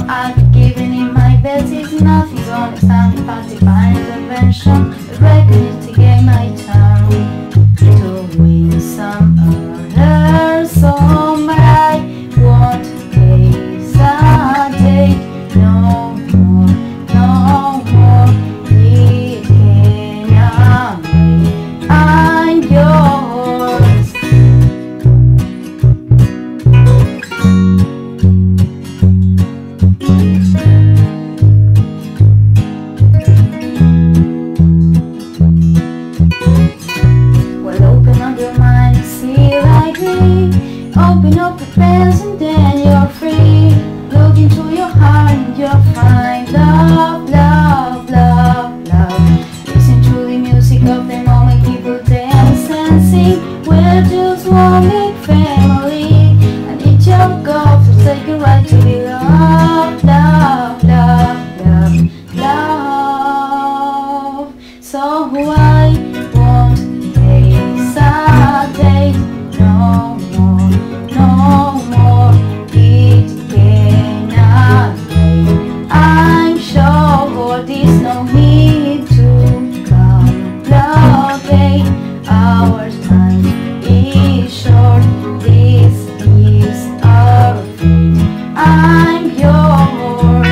I've given it my best, it's nothing to understand. Past divine intervention, the record is to get my turn to win some other song, but I won't hesitate no more, no more. It cannot wait, I'm yours. Well, open up your mind and see like me. Open up your pants and then you're free. Look into your heart and you'll find love, love, love, love. Listen to the music of the moment, people dance and sing. We're just one big family, and it's your goal to take a right to be loved, love, love, love, love. So I won't hesitate no more, no more. It cannot wait, I'm sure there's no need to complicate. Our time is short, this is our fate, I'm yours.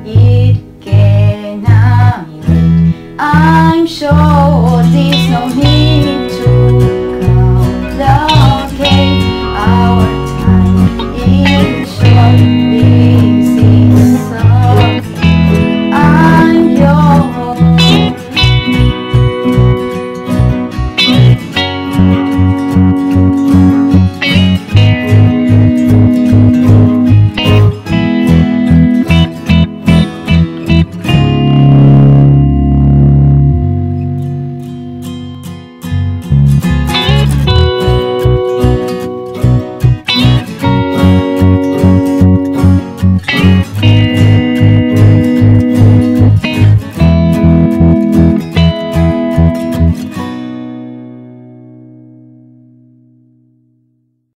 I'm sure there's no need